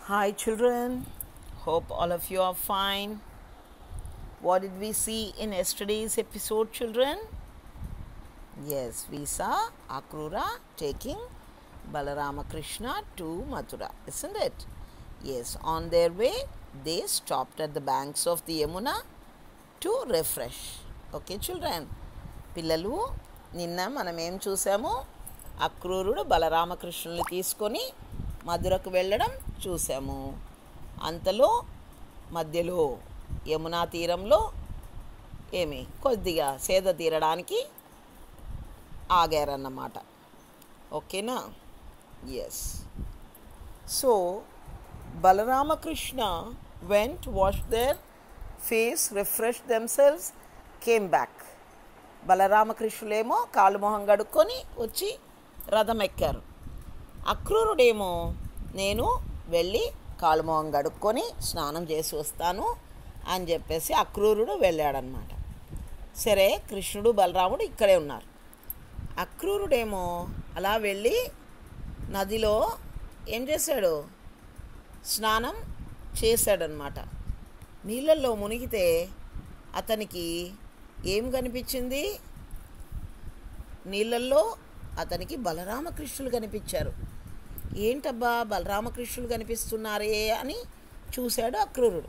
Hi, children. Hope all of you are fine. What did we see in yesterday's episode, children? Yes, we saw Akrura taking Balaramakrishna to Mathura, isn't it? Yes, on their way, they stopped at the banks of the Yamuna to refresh. Okay, children. పిల్లలు నిన్న మనం ఏం చూసాము? అక్రూరుడు బలరామకృష్ణుల్ని తీసుకొని మధురకు వెళ్ళడం చూసాము. అంతలో మధ్యలో యమునా తీరంలో కొద్దిగా సేద తీరడానికి ఆగారన్నమాట. ఓకేనా? Yes. So Balaramakrishna went, washed their face, refreshed themselves, came back. బలరామకృష్ణులేమో కాలు మొహం కడుక్కొని వచ్చి రథం ఎక్కారు. అక్రూరుడేమో నేను వెళ్ళి కాలు మొహం కడుక్కొని స్నానం చేసి వస్తాను అని చెప్పేసి అక్రూరుడు వెళ్ళాడనమాట. సరే, కృష్ణుడు బలరాముడు ఇక్కడే ఉన్నారు. అక్రూరుడేమో అలా వెళ్ళి నదిలో ఏం చేశాడు? స్నానం చేశాడనమాట. నీళ్ళల్లో మునిగితే అతనికి ఏం కనిపించింది? నీళ్ళల్లో అతనికి బలరామకృష్ణులు కనిపించారు. ఏంటబ్బా బలరామకృష్ణులు కనిపిస్తున్నారే అని చూశాడు అక్రూరుడు.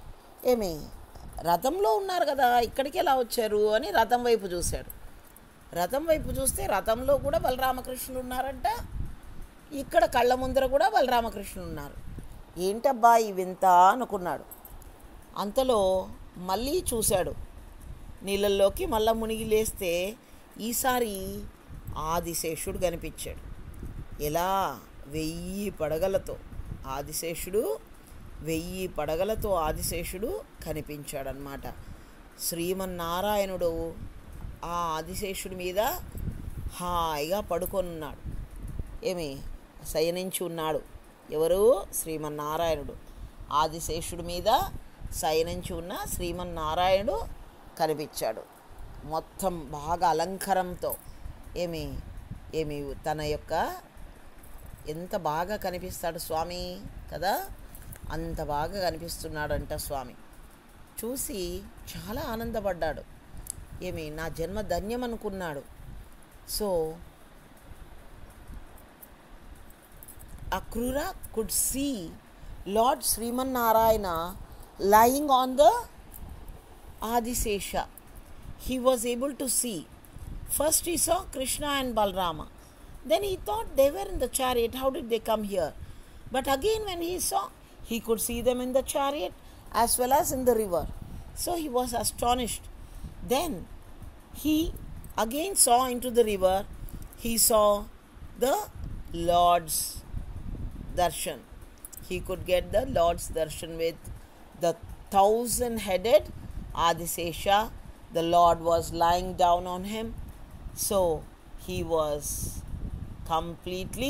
రథంలో ఉన్నారు కదా, ఇక్కడికి ఎలా వచ్చారు అని రథం వైపు చూశాడు. రథం వైపు చూస్తే రథంలో కూడా బలరామకృష్ణులు ఉన్నారంట, ఇక్కడ కళ్ళ ముందర కూడా బలరామకృష్ణులు ఉన్నారు. ఏంటబ్బా ఈ వింత అనుకున్నాడు. అంతలో మళ్ళీ చూశాడు నీళ్ళల్లోకి. మళ్ళా మునిగి లేస్తే ఈసారి ఆదిశేషుడు కనిపించాడు. ఎలా? 1000 పడగలతో ఆదిశేషుడు 1000 పడగలతో ఆదిశేషుడు కనిపించాడనమాట. శ్రీమన్నారాయణుడు ఆ ఆదిశేషుడి మీద హాయిగా పడుకొనున్నాడు. శయనించి ఉన్నాడు. ఎవరు? శ్రీమన్నారాయణుడు. ఆదిశేషుడి మీద శయనించి ఉన్న శ్రీమన్నారాయణుడు కనిపించాడు. మొత్తం బాగా అలంకారంతో తన యొక్క ఎంత బాగా కనిపిస్తాడు స్వామి కదా, అంత బాగా కనిపిస్తున్నాడంట స్వామి. చూసి చాలా ఆనందపడ్డాడు. నా జన్మ ధన్యం అనుకున్నాడు. So Akrura could see Lord Srimanarayana lying on the Adisesha. He was able to see. First he saw Krishna and Balarama. Then he thought they were in the chariot. How did they come here? But again when he saw, he could see them in the chariot as well as in the river. So he was astonished. Then he again saw into the river. He saw the Lord's darshan. He could get the Lord's darshan with the 1000-headed Adisesha. The Lord was lying down on him. So he was completely,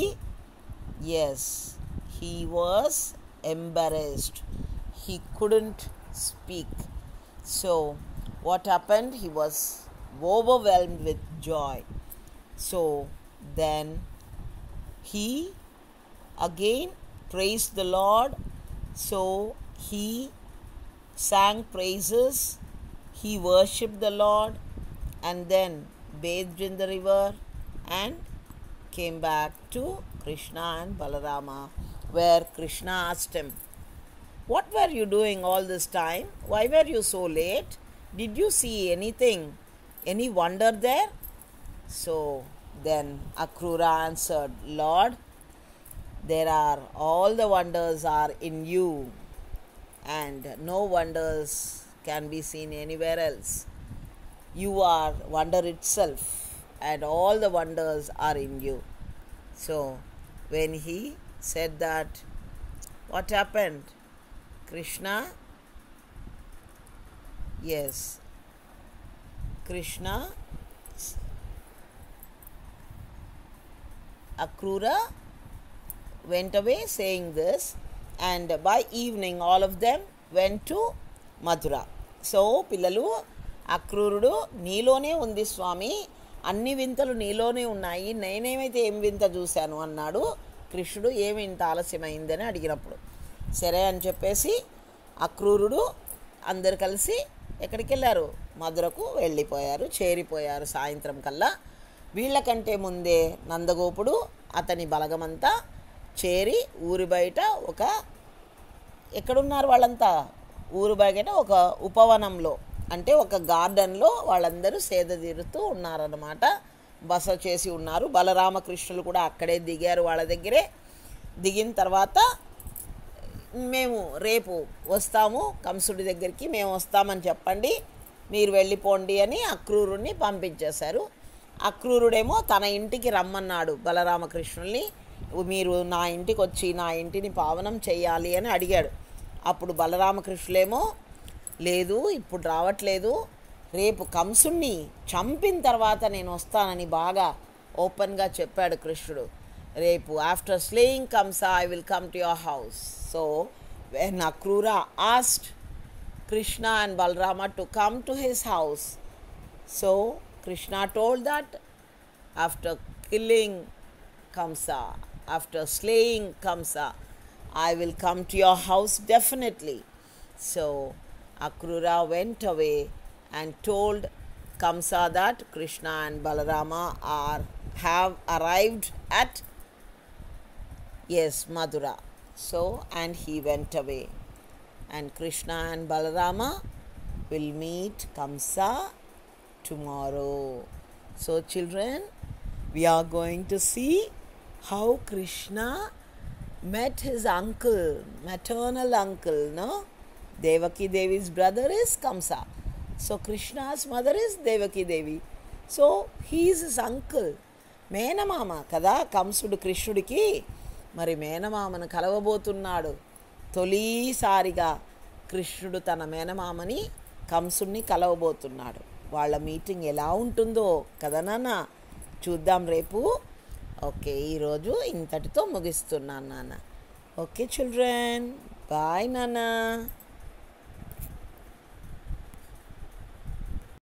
he was embarrassed. He couldn't speak. So what happened? He was overwhelmed with joy. So then he again praised the Lord. So he sang praises, he worshipped the Lord, and then bathed in the river and came back to Krishna and Balarama, where Krishna asked him, "What were you doing all this time? Why were you so late? Did you see anything? Any wonder there?" So then Akrura answered, "Lord, all the wonders are in you, and no wonders can be seen anywhere else. You are wonder itself, and all the wonders are in you." So when he said that, what happened? Krishna Akrura went away saying this, and by evening all of them went to Mathura. So పిల్లలు, అక్రూరుడు నీలోనే ఉంది స్వామి, అన్ని వింతలు నీలోనే ఉన్నాయి, నేనేమైతే ఏం వింత చూశాను అన్నాడు. కృష్ణుడు ఏమి ఇంత ఆలస్యమైందని అడిగినప్పుడు సరే అని చెప్పేసి అక్రూరుడు అందరు కలిసి ఎక్కడికి వెళ్ళారు, మధురకు వెళ్ళిపోయారు, చేరిపోయారు సాయంత్రం కల్లా. వీళ్ళకంటే ముందే నందగోపుడు అతని బలగమంతా చేరి ఊరి బయట ఎక్కడున్నారు వాళ్ళంతా, ఊరు బయట ఒక ఉపవనంలో, అంటే ఒక గార్డెన్లో వాళ్ళందరూ సేద తీరుతూ ఉన్నారన్నమాట, బస చేసి ఉన్నారు. బలరామకృష్ణులు కూడా అక్కడే దిగారు, వాళ్ళ దగ్గరే దిగిన తర్వాత మేము రేపు వస్తాము కంసుడి దగ్గరికి, మేము వస్తామని చెప్పండి, మీరు వెళ్ళిపోండి అని అక్రూరుణ్ణి పంపించేశారు. అక్రూరుడేమో తన ఇంటికి రమ్మన్నాడు బలరామకృష్ణుల్ని, మీరు నా ఇంటికి వచ్చి నా ఇంటిని పావనం చేయాలి అని అడిగాడు. అప్పుడు బలరామకృష్ణులేమో లేదు ఇప్పుడు రావట్లేదు, రేపు కంసుణ్ణి చంపిన తర్వాత నేను వస్తానని బాగా ఓపెన్గా చెప్పాడు కృష్ణుడు. రేపు after slaying Kamsa I will come to your house. So when Akrura asked Krishna and Balarama to come to his house, so Krishna told that after killing Kamsa, after slaying Kamsa, I will come to your house definitely. So Akrura went away and told Kamsa that Krishna and Balarama have arrived at Madura. So and he went away, and Krishna and Balarama will meet Kamsa tomorrow. So children, we are going to see how Krishna met his uncle, maternal uncle, no? Devaki Devi's brother is Kamsa. So Krishna's mother is Devaki Devi. So he is his uncle. మేనమామ కదా కంసుడు కృష్ణుడికి, మరి మేనమామను కలవబోతున్నాడు. తొలిసారిగా కృష్ణుడు తన మేనమామని కంసుడిని కలవబోతున్నాడు. వాళ్ళ meeting ఎలా ఉంటుందో కదా నాన్న, చూద్దాం రేపు. ఓకే, ఈరోజు ఇంతటితో ముగిస్తున్నాను నాన్న. ఓకే చిల్డ్రన్, బాయ్ నాన్న.